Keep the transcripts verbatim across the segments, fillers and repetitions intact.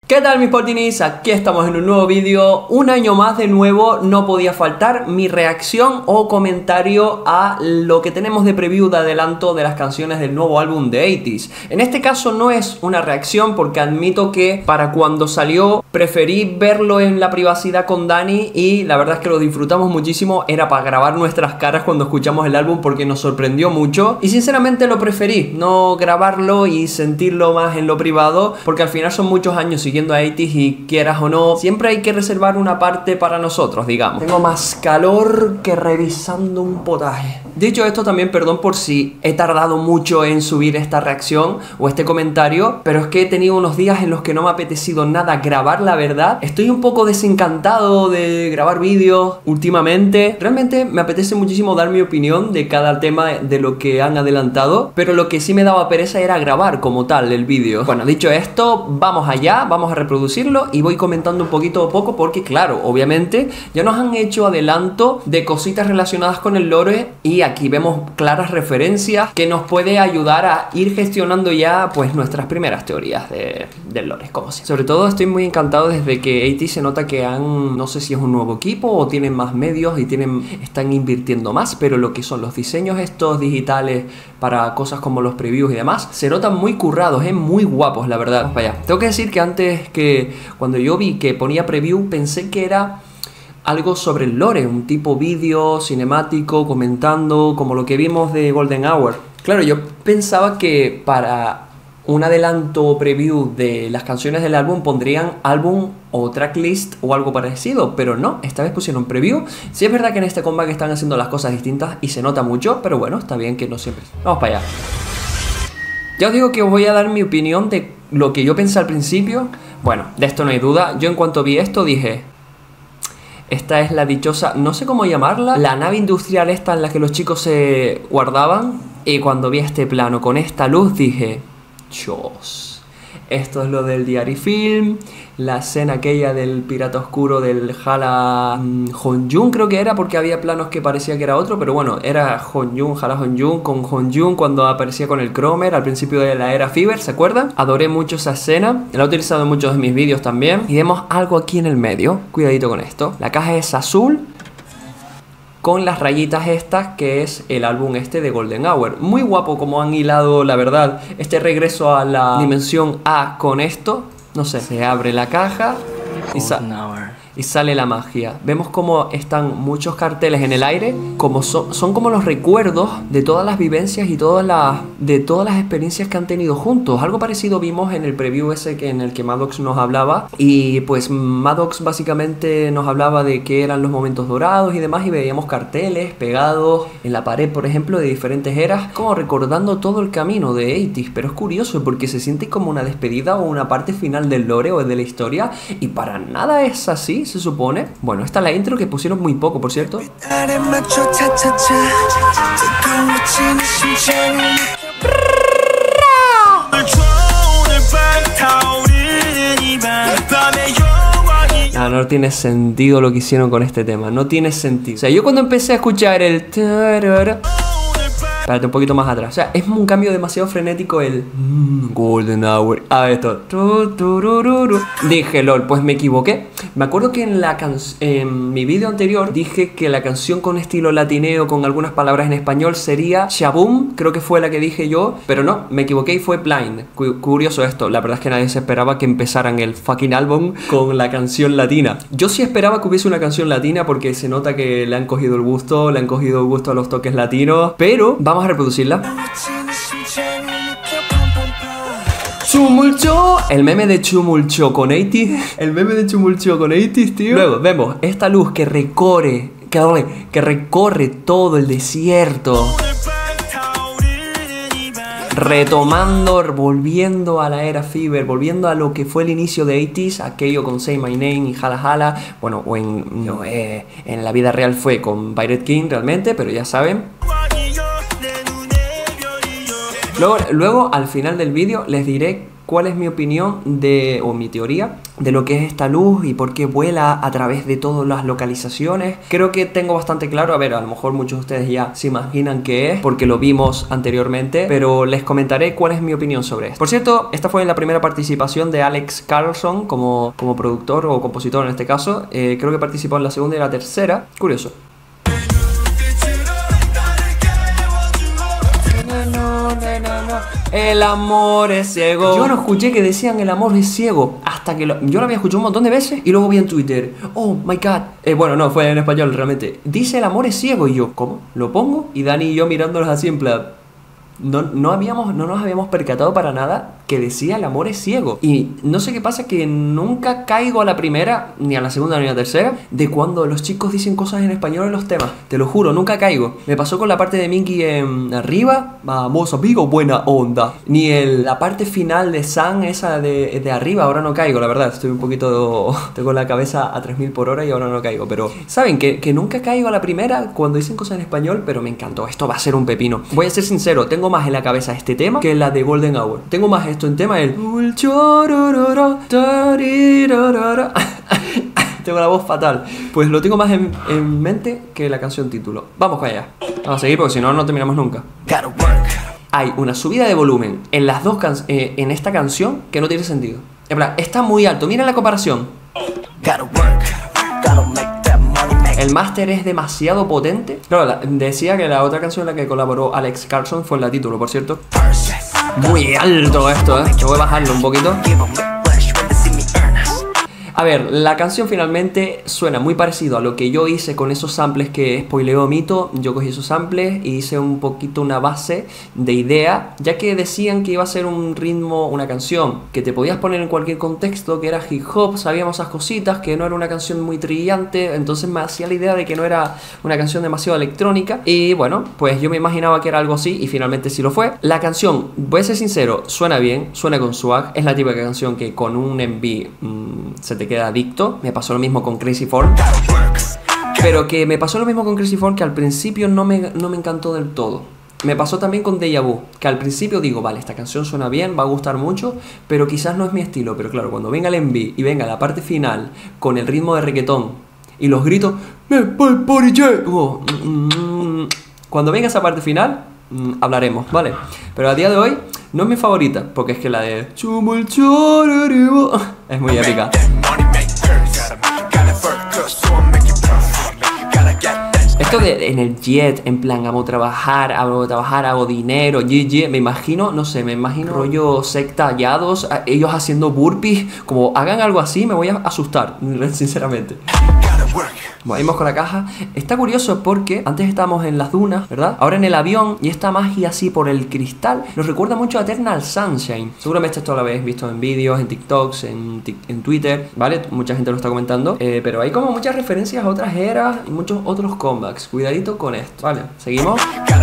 ¿Qué tal mis portinis? Aquí estamos en un nuevo vídeo, un año más de nuevo. No podía faltar mi reacción o comentario a lo que tenemos de preview de adelanto de las canciones del nuevo álbum de ochenta. En este caso no es una reacción porque admito que para cuando salió preferí verlo en la privacidad con Dani y la verdad es que lo disfrutamos muchísimo. Era para grabar nuestras caras cuando escuchamos el álbum porque nos sorprendió mucho y sinceramente lo preferí, no grabarlo y sentirlo más en lo privado porque al final son muchos años siguiendo a ochenta y quieras o no, siempre hay que reservar una parte para nosotros, digamos. Tengo más calor que revisando un potaje. Dicho esto, también perdón por si he tardado mucho en subir esta reacción o este comentario, pero es que he tenido unos días en los que no me ha apetecido nada grabar, la verdad. Estoy un poco desencantado de grabar vídeos últimamente. Realmente me apetece muchísimo dar mi opinión de cada tema de lo que han adelantado, pero lo que sí me daba pereza era grabar como tal el vídeo. Bueno, dicho esto, vamos allá, vamos a reproducirlo y voy comentando un poquito a poco porque claro, obviamente ya nos han hecho adelanto de cositas relacionadas con el lore y aquí vemos claras referencias que nos puede ayudar a ir gestionando ya pues nuestras primeras teorías de, del lore, como si. Sobre todo estoy muy encantado desde que ochenta se nota que han, no sé si es un nuevo equipo o tienen más medios y tienen, están invirtiendo más, pero lo que son los diseños estos digitales para cosas como los previews y demás, se notan muy currados, ¿eh? Muy guapos, la verdad. Vamos para allá. Tengo que decir que antes que cuando yo vi que ponía preview pensé que era algo sobre el lore, un tipo vídeo cinemático comentando como lo que vimos de Golden Hour. Claro, yo pensaba que para un adelanto preview de las canciones del álbum pondrían álbum o tracklist o algo parecido, pero no, esta vez pusieron preview. Sí es verdad que en este comeback están haciendo las cosas distintas y se nota mucho, pero bueno, está bien que no siempre. Vamos para allá. Ya os digo que os voy a dar mi opinión de lo que yo pensé al principio. Bueno, de esto no hay duda. Yo en cuanto vi esto dije, esta es la dichosa, no sé cómo llamarla, la nave industrial esta en la que los chicos se guardaban. Y cuando vi este plano con esta luz dije, Dios, esto es lo del Diary Film, la escena aquella del pirata oscuro del Hala Honjun creo que era, porque había planos que parecía que era otro, pero bueno, era Honjun, Hala Honjun con Honjun cuando aparecía con el Cromer al principio de la era Fever, ¿se acuerdan? Adoré mucho esa escena, la he utilizado en muchos de mis vídeos también. Y vemos algo aquí en el medio, cuidadito con esto, la caja es azul con las rayitas estas, que es el álbum este de Golden Hour. Muy guapo como han hilado, la verdad, este regreso a la dimensión A con esto. No sé, se abre la caja y, sa y sale la magia. Vemos como están muchos carteles en el aire, como son, son como los recuerdos de todas las vivencias y todas las, de todas las experiencias que han tenido juntos. Algo parecido vimos en el preview ese que en el que Maddox nos hablaba. Y pues Maddox básicamente nos hablaba de qué eran los momentos dorados y demás, y veíamos carteles pegados en la pared, por ejemplo, de diferentes eras, como recordando todo el camino de ochenta. Pero es curioso porque se siente como una despedida o una parte final del lore o de la historia, y para nada es así, se supone. Bueno, esta es la intro que pusieron muy poco, por cierto. No, no tiene sentido lo que hicieron con este tema. No tiene sentido. O sea, yo cuando empecé a escuchar el... Espérate, un poquito más atrás. O sea, es un cambio demasiado frenético el mm, Golden Hour. A esto. Dije, lol, pues me equivoqué. Me acuerdo que en, la can en mi vídeo anterior dije que la canción con estilo latineo, con algunas palabras en español, sería Shaboom. Creo que fue la que dije yo. Pero no, me equivoqué y fue Blind. Cu curioso esto. La verdad es que nadie se esperaba que empezaran el fucking álbum con la canción latina. Yo sí esperaba que hubiese una canción latina porque se nota que le han cogido el gusto, le han cogido el gusto a los toques latinos. Pero vamos a reproducirla. Chumulcho, el meme de Chumulcho con ochenta, el meme de Chumulcho con ochenta, tío. Luego vemos esta luz que recorre, que, que recorre todo el desierto, retomando, volviendo a la era Fever, volviendo a lo que fue el inicio de ochenta, aquello con Say My Name y Hala Hala. Bueno, o en, no, eh, en la vida real fue con Pirate King realmente, pero ya saben. Luego, luego al final del vídeo les diré cuál es mi opinión de, o mi teoría de lo que es esta luz y por qué vuela a través de todas las localizaciones. Creo que tengo bastante claro, a ver, a lo mejor muchos de ustedes ya se imaginan qué es porque lo vimos anteriormente, pero les comentaré cuál es mi opinión sobre esto. Por cierto, esta fue la primera participación de Alex Carlson como, como productor o compositor en este caso. Eh, creo que participó en la segunda y la tercera. Curioso. El amor es ciego. Yo no escuché que decían el amor es ciego hasta que lo, yo lo había escuchado un montón de veces y luego vi en Twitter. Oh my god. Eh, bueno, no, fue en español realmente. Dice el amor es ciego y yo, ¿cómo? ¿Lo pongo? Y Dani y yo mirándonos así en plan. No, no, habíamos, no nos habíamos percatado para nada que decía el amor es ciego. Y no sé qué pasa, que nunca caigo a la primera, ni a la segunda ni a la tercera, de cuando los chicos dicen cosas en español en los temas. Te lo juro, nunca caigo. Me pasó con la parte de Minky en arriba, vamos amigo, buena onda. Ni el, la parte final de San, esa de, de arriba, ahora no caigo, la verdad. Estoy un poquito, tengo la cabeza a tres mil por hora y ahora no caigo. Pero, ¿saben? Que, que nunca caigo a la primera cuando dicen cosas en español, pero me encantó. Esto va a ser un pepino. Voy a ser sincero, tengo más en la cabeza este tema que la de Golden Hour. Tengo más esto en tema, el tengo la voz fatal. Pues lo tengo más en, en mente que la canción título. Vamos con allá. Vamos a seguir porque si no, no terminamos nunca. Hay una subida de volumen en las dos can eh, en esta canción que no tiene sentido. En plan, está muy alto. Miren la comparación. El máster es demasiado potente. Claro, la, decía que la otra canción en la que colaboró Alex Carlson fue en la título, por cierto. Muy alto esto, eh. Yo voy a bajarlo un poquito. A ver, la canción finalmente suena muy parecido a lo que yo hice con esos samples que spoileó Mito. Yo cogí esos samples y hice un poquito una base de idea, ya que decían que iba a ser un ritmo, una canción que te podías poner en cualquier contexto, que era hip hop, sabíamos esas cositas, que no era una canción muy trillante, entonces me hacía la idea de que no era una canción demasiado electrónica. Y bueno, pues yo me imaginaba que era algo así y finalmente sí lo fue. La canción, voy a ser sincero, suena bien, suena con swag, es la típica canción que con un M V mmm, se te queda adicto. Me pasó lo mismo con Crazy Form, pero que me pasó lo mismo con Crazy Form, que al principio no me, no me encantó del todo. Me pasó también con Deja Vu, que al principio digo, vale, esta canción suena bien, va a gustar mucho, pero quizás no es mi estilo. Pero claro, cuando venga el M V y venga la parte final con el ritmo de reggaetón y los gritos, oh, mm, mm, cuando venga esa parte final mm, hablaremos, ¿vale? Pero a día de hoy no es mi favorita, porque es que la de es muy épica. Esto de en el jet, en plan, hago trabajar, hago trabajar, hago dinero, G G, me imagino, no sé, me imagino rollo secta hallados, ellos haciendo burpees, como hagan algo así, me voy a asustar, sinceramente. Vamos con la caja. Está curioso porque antes estábamos en las dunas, ¿verdad? Ahora en el avión, y esta magia así por el cristal nos recuerda mucho a Eternal Sunshine. Seguramente esto lo habéis visto en vídeos, en TikToks, en, en Twitter, ¿vale? Mucha gente lo está comentando, eh, pero hay como muchas referencias a otras eras y muchos otros comebacks. Cuidadito con esto, ¿vale? Seguimos.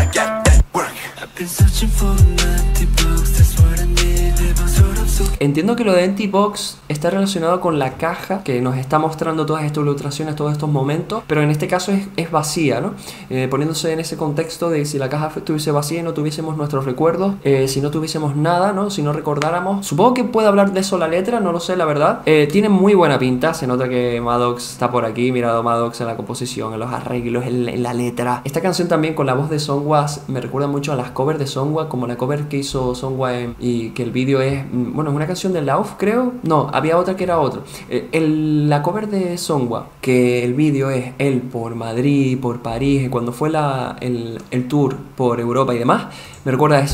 Entiendo que lo de Empty Box está relacionado con la caja que nos está mostrando todas estas ilustraciones, todos estos momentos, pero en este caso es, es vacía, ¿no? Eh, poniéndose en ese contexto de si la caja estuviese vacía y no tuviésemos nuestros recuerdos, eh, si no tuviésemos nada, ¿no? Si no recordáramos. Supongo que puede hablar de eso la letra, no lo sé, la verdad. Eh, tiene muy buena pinta, se nota que Maddox está por aquí, mirado Maddox en la composición, en los arreglos, en, en la letra. Esta canción también con la voz de Songwa me recuerda mucho a las covers de Songwa, como la cover que hizo Songwa en, y que el vídeo es, bueno, es una canción de Lauf, creo. No, había otra que era otra. El, el, la cover de Songwa, que el vídeo es él por Madrid, por París, cuando fue la, el, el tour por Europa y demás, me recuerda a eso.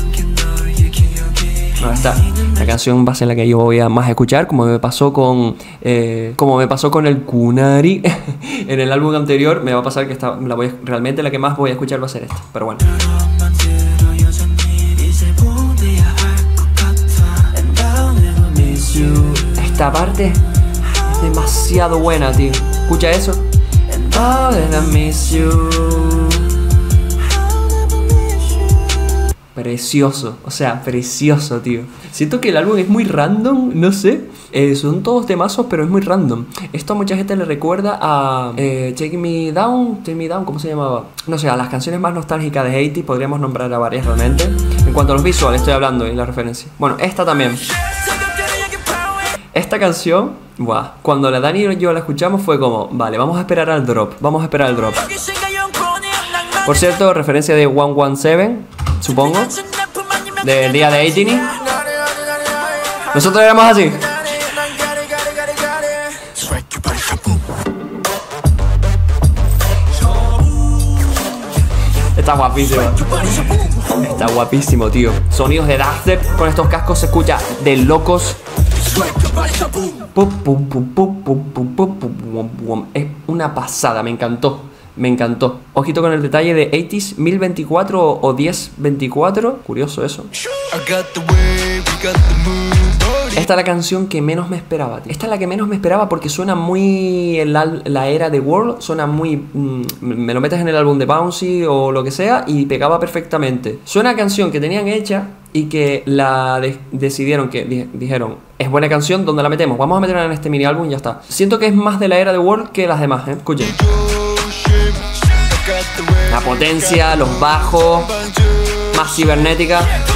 Ahí está. La canción va a ser la que yo voy a más escuchar, como me pasó con eh, como me pasó con el Kunari en el álbum anterior. Me va a pasar que esta, la voy a, realmente la que más voy a escuchar va a ser esta. Pero bueno. Esta parte es demasiado buena, tío. Escucha eso. Precioso, o sea, precioso, tío. Siento que el álbum es muy random, no sé. Eh, son todos temazos, pero es muy random. Esto a mucha gente le recuerda a eh, Take Me Down, Take Me Down, ¿cómo se llamaba? No sé, a las canciones más nostálgicas de ochenta, podríamos nombrar a varias realmente. Me En cuanto a los visuales estoy hablando y la referencia. Bueno, esta también. Esta canción, buah, cuando la Dani y yo la escuchamos fue como, vale, vamos a esperar al drop, vamos a esperar al drop. Por cierto, referencia de ciento diecisiete, supongo, del día de Eighteenth. Nosotros éramos así. Está guapísimo. Está guapísimo, tío. Sonidos de dubstep con estos cascos se escucha de locos. Es una pasada, me encantó. Me encantó. Ojito con el detalle de ochenta mil veinticuatro o diez veinticuatro. Curioso eso. Esta es la canción que menos me esperaba, tío. Esta es la que menos me esperaba porque suena muy en la, la era de World. Suena muy... Mmm, me lo metes en el álbum de Bouncy o lo que sea y pegaba perfectamente. Suena a canción que tenían hecha y que la de decidieron que di dijeron, es buena canción, ¿dónde la metemos? Vamos a meterla en este mini álbum y ya está. Siento que es más de la era de World que las demás, ¿eh? Escuchen. La potencia, los bajos, más cibernética.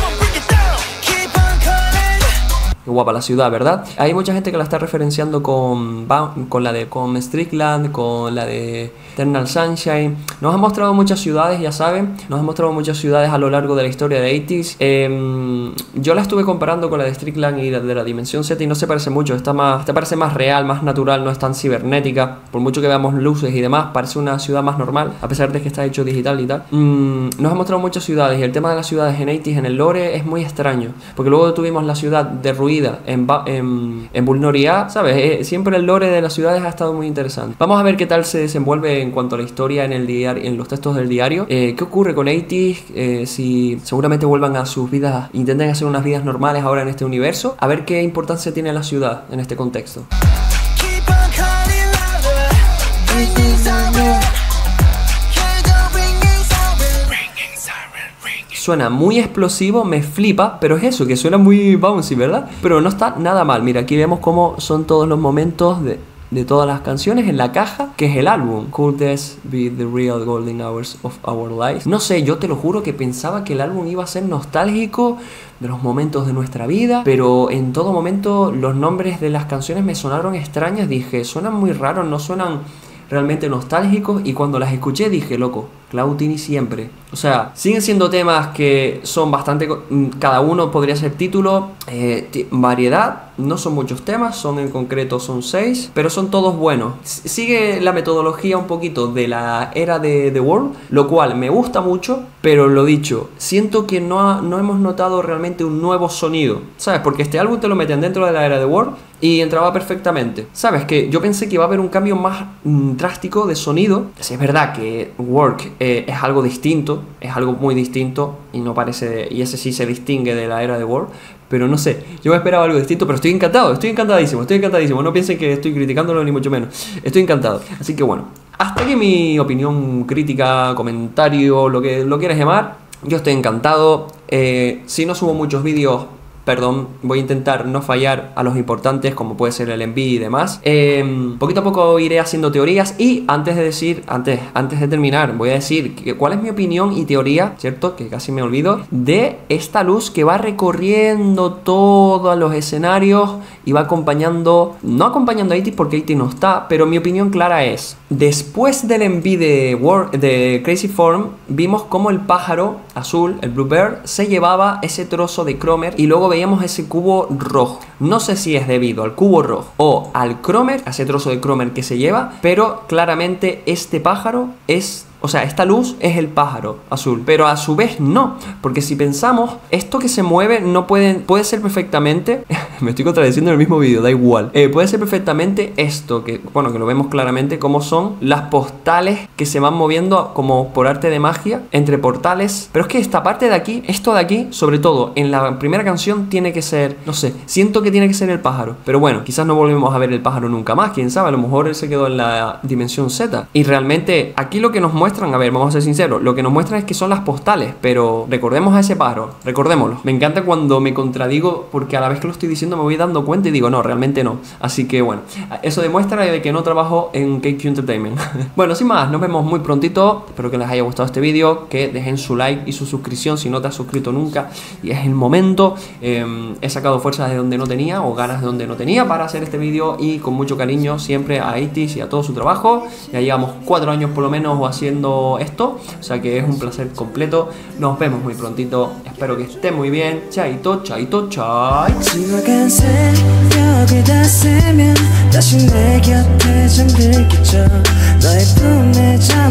Qué guapa la ciudad, ¿verdad? Hay mucha gente que la está referenciando con, con la de con Strickland, con la de Eternal Sunshine. Nos han mostrado muchas ciudades, ya saben. Nos han mostrado muchas ciudades a lo largo de la historia de ochenta. Eh, yo la estuve comparando con la de Strickland y la de la Dimensión Z y no se parece mucho. Está más, te parece más real, más natural, no es tan cibernética. Por mucho que veamos luces y demás, parece una ciudad más normal, a pesar de que está hecho digital y tal. Mm, nos han mostrado muchas ciudades y el tema de las ciudades en ochenta, en el lore, es muy extraño. Porque luego tuvimos la ciudad derruida en, en, en Vulnoria, ¿sabes? Eh, siempre el lore de las ciudades ha estado muy interesante. Vamos a ver qué tal se desenvuelve en cuanto a la historia en el diario, en los textos del diario. Eh, ¿Qué ocurre con ochenta? Eh, si seguramente vuelvan a sus vidas, intenten hacer unas vidas normales ahora en este universo. A ver qué importancia tiene la ciudad en este contexto. Suena muy explosivo, me flipa, pero es eso, que suena muy bouncy, ¿verdad? Pero no está nada mal. Mira, aquí vemos cómo son todos los momentos de, de todas las canciones en la caja, que es el álbum. Could this be the real golden hours of our lives? No sé, yo te lo juro que pensaba que el álbum iba a ser nostálgico de los momentos de nuestra vida, pero en todo momento los nombres de las canciones me sonaron extrañas. Dije, suenan muy raros, no suenan realmente nostálgicos, y cuando las escuché dije, loco, Cloutini siempre. O sea, siguen siendo temas que son bastante... Cada uno podría ser título, eh, variedad. No son muchos temas, son en concreto son seis, pero son todos buenos. Sigue la metodología un poquito de la era de The World, lo cual me gusta mucho, pero lo dicho, siento que no, ha, no hemos notado realmente un nuevo sonido, ¿sabes? Porque este álbum te lo meten dentro de la era de The World y entraba perfectamente. ¿Sabes? Que yo pensé que iba a haber un cambio más mm, drástico de sonido. Sí, es verdad que Work eh, es algo distinto, es algo muy distinto y no parece, y ese sí se distingue de la era de World. Pero no sé, yo me esperaba algo distinto, pero estoy encantado, estoy encantadísimo, estoy encantadísimo. No piensen que estoy criticándolo ni mucho menos, estoy encantado. Así que bueno, hasta aquí mi opinión, crítica, comentario, lo que lo quieras llamar. Yo estoy encantado. eh, Si no subo muchos vídeos, perdón, voy a intentar no fallar a los importantes, como puede ser el envío y demás. Eh, poquito a poco iré haciendo teorías. Y antes de decir, antes, antes de terminar, voy a decir que, cuál es mi opinión y teoría, ¿cierto? Que casi me olvido, de esta luz que va recorriendo todos los escenarios y va acompañando, no acompañando a ochenta porque ochenta no está, pero mi opinión clara es, después del envío de, World, de Crazy Form, vimos como el pájaro azul, el Bluebird, se llevaba ese trozo de Cromer y luego veíamos ese cubo rojo. No sé si es debido al cubo rojo o al Cromer, a ese trozo de Cromer que se lleva, pero claramente este pájaro es... O sea, esta luz es el pájaro azul, pero a su vez no, porque si pensamos, esto que se mueve no puede, puede ser perfectamente, me estoy contradiciendo en el mismo vídeo, da igual, eh, puede ser perfectamente esto, que bueno, que lo vemos claramente como son las postales que se van moviendo como por arte de magia entre portales, pero es que esta parte de aquí, esto de aquí, sobre todo en la primera canción tiene que ser, no sé, siento que tiene que ser el pájaro, pero bueno, quizás no volvemos a ver el pájaro nunca más, quién sabe, a lo mejor él se quedó en la dimensión Z, y realmente aquí lo que nos muestra muestran, a ver, vamos a ser sinceros, lo que nos muestran es que son las postales, pero recordemos a ese pájaro, recordémoslo. Me encanta cuando me contradigo porque a la vez que lo estoy diciendo me voy dando cuenta y digo, no, realmente no. Así que bueno, eso demuestra de que no trabajo en K Q Entertainment. Bueno, sin más, nos vemos muy prontito. Espero que les haya gustado este vídeo, que dejen su like y su suscripción si no te has suscrito nunca y es el momento. eh, he sacado fuerzas de donde no tenía o ganas de donde no tenía para hacer este vídeo, y con mucho cariño siempre a Itis y a todo su trabajo. Ya llevamos cuatro años por lo menos haciendo esto, o sea que es un placer completo. Nos vemos muy prontito, espero que esté muy bien. Chaito, chaito, chai. 너의 품에 잠